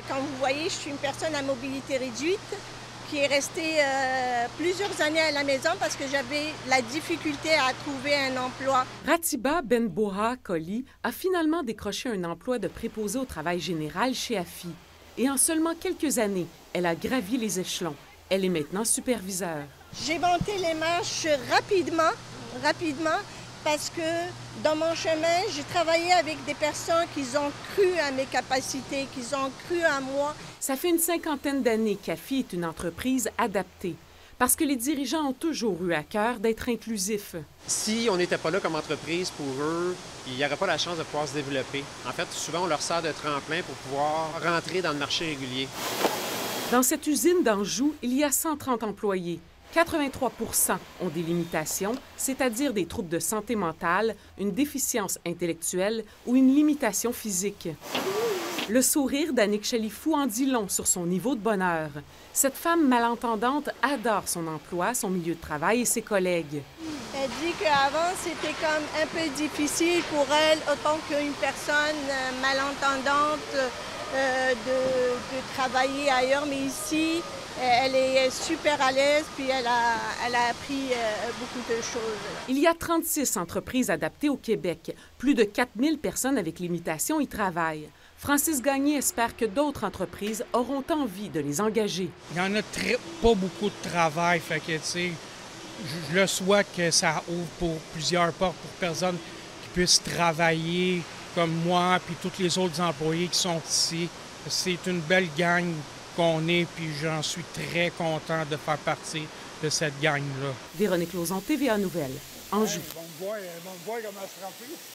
Comme vous voyez, je suis une personne à mobilité réduite qui est restée plusieurs années à la maison parce que j'avais la difficulté à trouver un emploi. Ratiba Benboha Koli a finalement décroché un emploi de préposée au travail général chez AFI. Et en seulement quelques années, elle a gravi les échelons. Elle est maintenant superviseure. J'ai monté les marches rapidement, parce que dans mon chemin, j'ai travaillé avec des personnes qui ont cru à mes capacités, qui ont cru à moi. Ça fait une cinquantaine d'années qu'AFI est une entreprise adaptée, parce que les dirigeants ont toujours eu à cœur d'être inclusifs. Si on n'était pas là comme entreprise pour eux, il n'y aurait pas la chance de pouvoir se développer. En fait, souvent, on leur sert de tremplin pour pouvoir rentrer dans le marché régulier. Dans cette usine d'Anjou, il y a 130 employés. 83 ont des limitations, c'est-à-dire des troubles de santé mentale, une déficience intellectuelle ou une limitation physique. Le sourire d'Annick Chalifou en dit long sur son niveau de bonheur. Cette femme malentendante adore son emploi, son milieu de travail et ses collègues. Elle dit qu'avant, c'était comme un peu difficile pour elle, autant qu'une personne malentendante, de travailler ailleurs. Mais ici, elle est super à l'aise, puis elle a appris beaucoup de choses. Il y a 36 entreprises adaptées au Québec. Plus de 4000 personnes avec limitation y travaillent. Francis Gagné espère que d'autres entreprises auront envie de les engager. Il n'y en a pas beaucoup de travail, fait que, tu sais, je le souhaite que ça ouvre pour plusieurs portes pour personnes qui puissent travailler comme moi, puis tous les autres employés qui sont ici. C'est une belle gang qu'on est, puis j'en suis très content de faire partie de cette gang-là. Véronique Lauzon, TVA Nouvelles, Anjou. Ils vont me voir comment se remplir.